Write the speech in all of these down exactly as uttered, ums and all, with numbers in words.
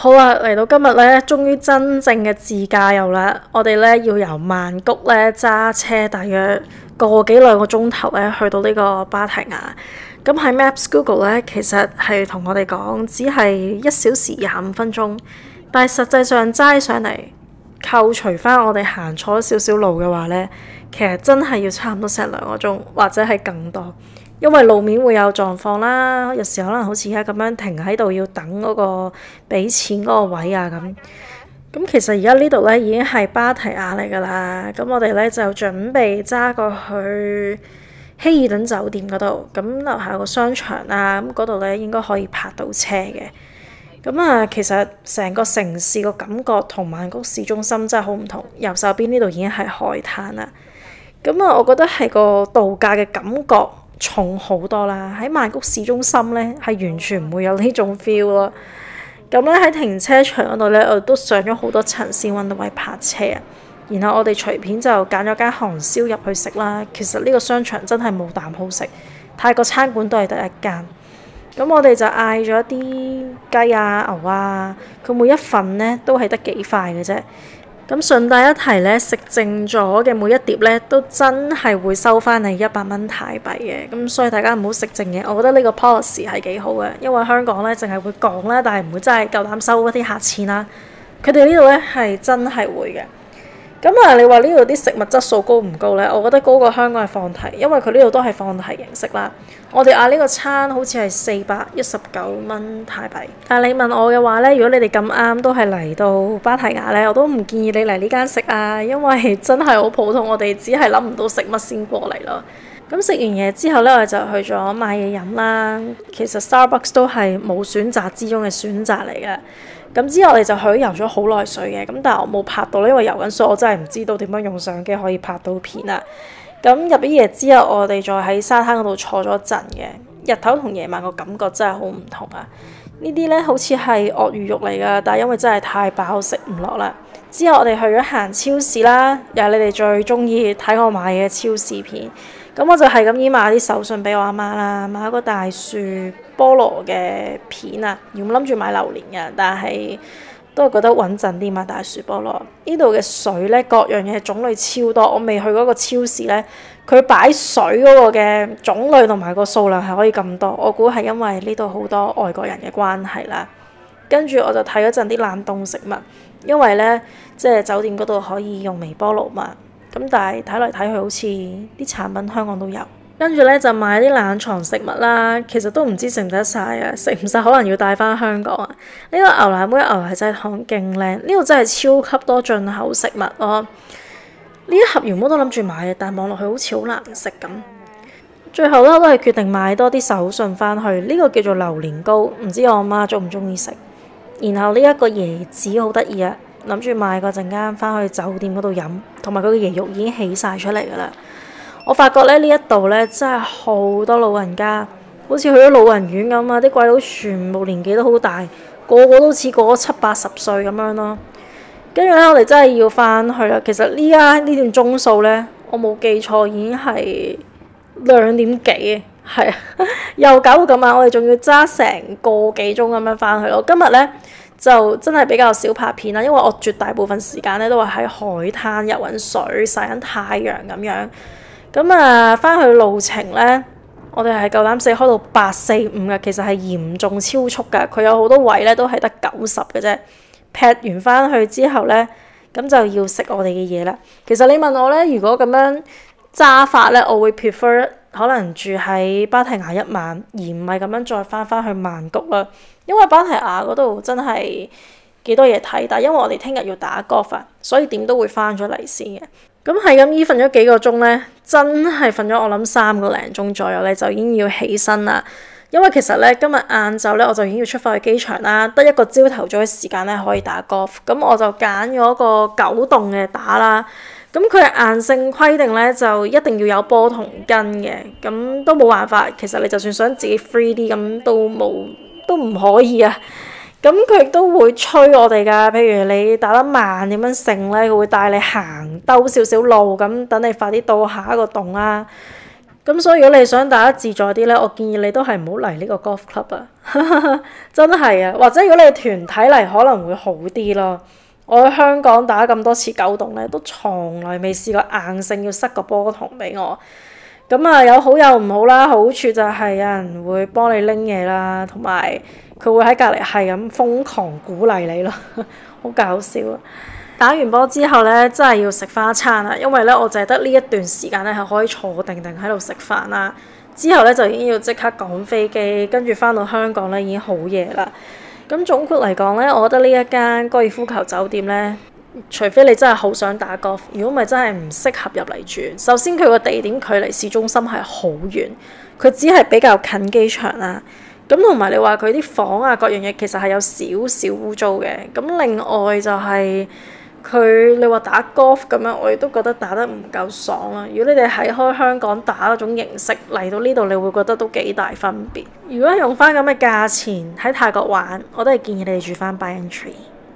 好啦，嚟到今日咧，終於真正嘅自駕遊啦！我哋咧要由曼谷咧揸車大約個幾兩個鐘頭咧，去到呢個芭提雅。咁喺 Maps Google 咧，其實係同我哋講只係一小時廿五分鐘，但係實際上齋上嚟扣除翻我哋行錯少少路嘅話咧，其實真係要差唔多成兩個鐘，或者係更多。因為路面會有狀況啦，有時可能好似而家咁樣停喺度要等嗰個俾錢嗰個位啊咁。咁其實而家呢度咧已經係芭提雅嚟㗎啦。咁我哋咧就準備揸過去希爾頓酒店嗰度。咁樓下有個商場啊，咁嗰度咧應該可以泊到車嘅。咁啊，其實成個城市個感覺同曼谷市中心真係好唔同。右手邊呢度已經係海灘啦。咁啊，我覺得係個度假嘅感覺重好多啦！喺曼谷市中心咧，係完全唔會有呢種 feel 咯。咁咧喺停車場嗰度咧，我哋都上咗好多層先揾到位泊車啊。然後我哋隨便就揀咗間韓燒入去食啦。其實呢個商場真係冇啖好食，泰國餐館都係得一間。咁我哋就嗌咗啲雞啊、牛啊，佢每一份咧都係得幾塊嘅啫。咁順帶一提咧，食剩咗嘅每一碟咧，都真係會收翻你一百蚊泰幣嘅。咁所以大家唔好食剩嘢，我覺得呢個 policy 係幾好嘅，因為香港咧淨係會講啦，但係唔會真係夠膽收嗰啲客錢啦。佢哋呢度咧係真係會嘅。咁啊，你話呢度啲食物質素高唔高呢？我覺得高過香港係放題，因為佢呢度都係放題形式啦。我哋嗌呢個餐好似係四百一十九蚊泰幣。但係你問我嘅話呢，如果你哋咁啱都係嚟到芭提雅呢，我都唔建議你嚟呢間食啊，因為真係好普通，我哋只係諗唔到食乜先過嚟咯。咁食完嘢之後呢，我就去咗買嘢飲啦。其實 Starbucks 都係冇選擇之中嘅選擇嚟嘅。咁之後我哋就去游咗好耐水嘅，咁但係我冇拍到，因為游緊水，我真係唔知道點樣用相機可以拍到片啊。咁入咗夜之後，我哋再喺沙灘嗰度坐咗陣嘅。日頭同夜晚個感覺真係好唔同啊！呢啲呢好似係鱷魚肉嚟㗎，但係因為真係太飽食唔落啦。之後我哋去咗行超市啦，又係你哋最中意睇我買嘅超市片。咁我就係咁依買啲手信俾我阿媽啦，買一個大樹菠蘿嘅片啊，原本諗住買榴蓮嘅，但係都係覺得穩陣啲買大樹菠蘿。呢度嘅水呢，各樣嘢種類超多，我未去嗰個超市呢，佢擺水嗰個嘅種類同埋個數量係可以咁多，我估係因為呢度好多外國人嘅關係啦。跟住我就睇嗰陣啲冷凍食物，因為呢，即係酒店嗰度可以用微波爐嘛。咁但係睇嚟睇去好似啲產品香港都有，跟住咧就買啲冷藏食物啦，其實都唔知食唔食得晒啊，食唔晒可能要帶翻香港啊。呢個牛奶妹牛奶製糖勁靚，呢度真係超級多進口食物咯。呢一盒原本都諗住買嘅，但望落去好似好難食咁。最後咧我都係決定買多啲手信翻去，呢個叫做榴蓮糕，唔知我阿媽中唔中意食。然後呢一個椰子好得意啊！諗住買個陣間翻去酒店嗰度飲，同埋佢嘅椰肉已經起晒出嚟㗎啦。我發覺咧呢一度咧真係好多老人家，好似去咗老人院咁啊！啲鬼佬全部年紀都好大，個個都似過咗七八十歲咁樣咯。跟住咧，我哋真係要翻去啦。其實呢家呢段鐘數咧，我冇記錯已經係兩點幾，係啊，又搞到咁晚，我哋仲要揸成個幾鐘咁樣翻去咯。今日咧就真係比較少拍片啦，因為我絕大部分時間咧都係喺海灘游緊水、曬緊太陽咁樣。咁啊，翻去路程咧，我哋係夠膽死開到八四五嘅，其實係嚴重超速㗎。佢有好多位咧都係得九十嘅啫。劈完翻去之後咧，咁就要食我哋嘅嘢啦。其實你問我咧，如果咁樣揸法咧，我會 prefer 可能住喺芭提雅一晚，而唔係咁樣再翻返去曼谷啦。因為芭提雅嗰度真係幾多嘢睇，但係因為我哋聽日要打 golf 啊，所以點都會翻咗嚟先嘅。咁係咁依瞓咗幾個鐘咧，真係瞓咗我諗三個零鐘左右咧，就已經要起身啦。因為其實咧今日晏晝咧我就已經要出發去機場啦，得一個朝頭早嘅時間咧可以打 golf，咁我就揀咗個九洞嘅打啦。咁佢係硬性規定咧，就一定要有波同根嘅，咁都冇辦法。其實你就算想自己 free 啲，咁都冇，都唔可以啊。咁佢亦都會催我哋㗎，譬如你打得慢點樣勝咧，佢會帶你行兜少少路，咁等你快啲到下一個洞啦。 咁所以如果你想打得自在啲咧，我建議你都係唔好嚟呢個 golf club 啊，真係啊！或者如果你團體嚟可能會好啲咯。我喺香港打咁多次九洞咧，都從來未試過硬性要塞個波筒俾我。咁啊有好有唔好啦，好處就係有人會幫你拎嘢啦，同埋佢會喺隔離係咁瘋狂鼓勵你咯，好搞笑啊！打完波之後咧，真係要食花餐啊，因為咧我淨係得呢一段時間咧係可以坐定定喺度食飯啦。之後咧就已經要即刻趕飛機，跟住翻到香港咧已經好夜啦。咁總括嚟講咧，我覺得呢一間高爾夫球酒店咧，除非你真係好想打 golf， 如果唔係真係唔適合入嚟住。首先佢個地點距離市中心係好遠，佢只係比較近機場啦。咁同埋你話佢啲房啊各樣嘢其實係有少少污糟嘅。咁另外就係、是。佢你話打 golf 咁樣，我亦都覺得打得唔夠爽啦。如果你哋喺開香港打嗰種形式嚟到呢度，你會覺得都幾大分別。如果用翻咁嘅價錢喺泰國玩，我都係建議你哋住翻 Banyan Tree。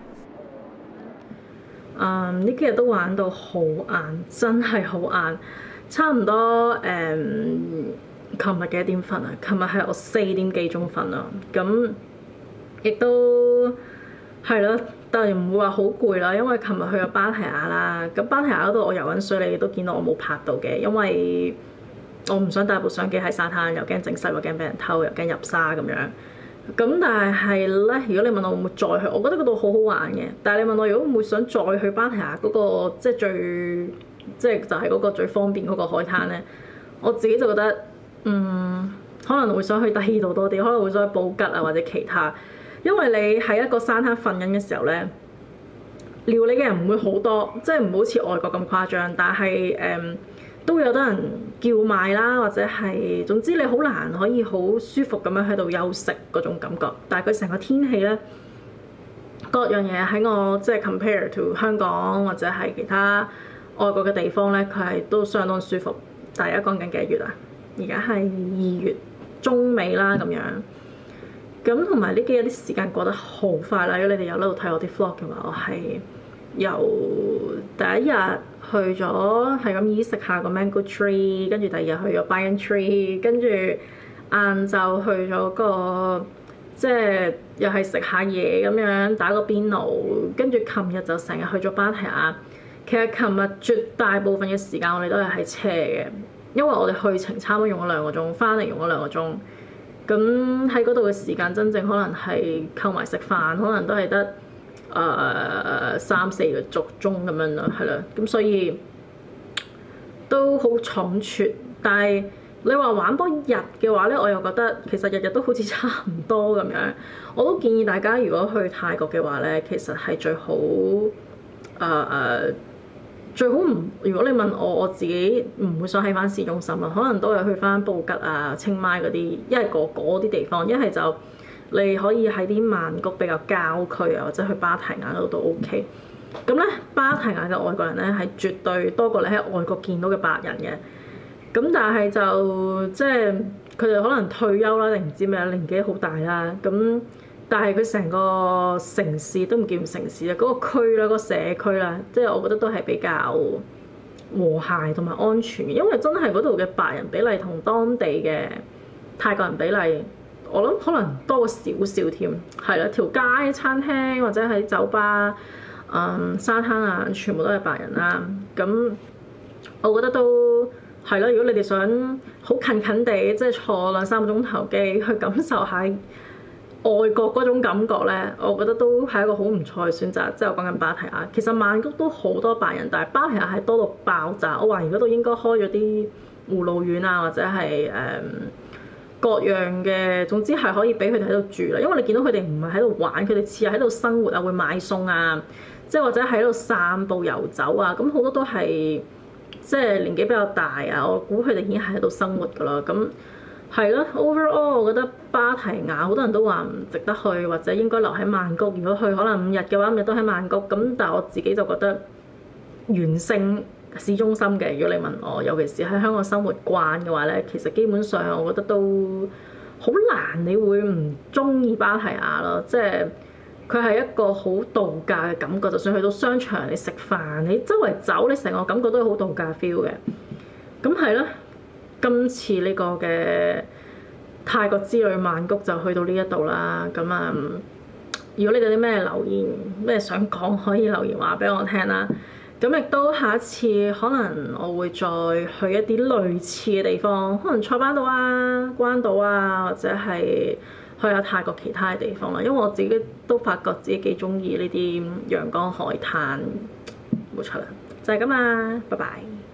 嗯，呢幾日都玩到好晏，真係好晏，差唔多誒。琴日幾點瞓啊？琴日係我四點幾鐘瞓啊。咁亦都係咯。但係唔會話好攰啦，因為琴日去咗芭提雅啦。咁芭提雅嗰度我游緊水，你都見到我冇拍到嘅，因為我唔想帶部相機喺沙灘，又驚整濕，又驚俾人偷，又驚入沙咁樣。咁但係咧，如果你問我會唔會再去，我覺得嗰度好好玩嘅。但係你問我如果會唔會想再去芭提雅嗰個即係最即係就係嗰個最方便嗰個海灘咧，我自己就覺得嗯可能會想去第二度多啲，可能會想去布吉啊或者其他。因為你喺一個沙灘瞓緊嘅時候咧，撩你嘅人唔會好多，即係唔好似外國咁誇張，但係誒、嗯、都有得人叫賣啦，或者係總之你好難可以好舒服咁樣喺度休息嗰種感覺。但係佢成個天氣咧，各樣嘢喺我即係 compare to 香港或者係其他外國嘅地方咧，佢係都相當舒服。大家講緊幾月啊？而家係二月中尾啦咁樣。咁同埋呢幾日啲時間過得好快啦！如果你哋有喺度睇我啲 vlog 嘅話，我係由第一日去咗係咁依食下個 mango tree， 跟住第二日去咗 banyan tree， 跟住晏晝去咗個即係又係食下嘢咁樣打個邊爐，跟住琴日就成日去咗芭提雅。其實琴日絕大部分嘅時間我哋都係喺車嘅，因為我哋去程差唔多用咗兩個鐘，翻嚟用咗兩個鐘。咁喺嗰度嘅時間真正可能係扣埋食飯，可能都係得誒三四個鐘鐘咁樣啦，係啦。咁所以都好倉促。但係你話玩多日嘅話咧，我又覺得其實日日都好似差唔多咁樣。我都建議大家如果去泰國嘅話咧，其實係最好誒誒。呃呃最好唔，如果你問我，我自己唔會想喺翻市中心啊，可能都係去翻布吉啊、清邁嗰啲，一係嗰啲地方，一係就你可以喺啲曼谷比較郊區啊，或者去芭提雅嗰度都 OK。咁咧，芭提雅嘅外國人咧係絕對多過你喺外國見到嘅白人嘅。咁但係就即係佢哋可能退休啦，定唔知咩年紀好大啦咁。但係佢成個城市都唔叫城市啊，嗰、那個區啦，嗰、那個社區啦，即係我覺得都係比較和諧同埋安全嘅，因為真係嗰度嘅白人比例同當地嘅泰國人比例，我諗可能多少少添，係啦，條街餐廳或者喺酒吧、嗯、沙灘啊，全部都係白人啦。咁我覺得都係啦，如果你哋想好近近地，即係坐兩三個鐘頭機去感受下外國嗰種感覺咧，我覺得都係一個好唔錯嘅選擇。即係我講緊芭提雅，其實曼谷都好多白人，但係芭提雅係多到爆炸。我懷疑嗰度應該開咗啲護老院啊，或者係誒、嗯、各樣嘅，總之係可以俾佢哋喺度住啦。因為你見到佢哋唔係喺度玩，佢哋似係喺度生活啊，會買餸啊，即係或者喺度散步遊走啊。咁好多都係即係年紀比較大啊。我估佢哋已經係喺度生活㗎啦。咁係咯 overall 我覺得芭提雅好多人都話唔值得去，或者應該留喺曼谷。如果去可能五日嘅話，五日都喺曼谷。咁但係我自己就覺得遠勝市中心嘅。如果你問我，尤其是喺香港生活慣嘅話咧，其實基本上我覺得都好難你會唔中意芭提雅咯。即係佢係一個好度假嘅感覺。就算去到商場你食飯，你周圍走，你成個感覺都係好度假 feel 嘅。咁係咯。 今次呢個嘅泰國之旅曼谷就去到呢一度啦。咁啊，如果你哋有啲咩留言咩想講，可以留言話俾我聽啦。咁亦都下一次可能我會再去一啲類似嘅地方，可能塞班島啊、關島啊，或者係去下泰國其他嘅地方啦。因為我自己都發覺自己幾中意呢啲陽光海灘，冇錯啦，就係咁啦，拜拜。